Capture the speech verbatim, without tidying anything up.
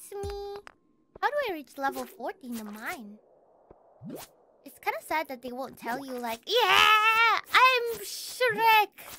me. How do I reach level forty in the mine? It's kind of sad that they won't tell you, like, yeah, I'm Shrek.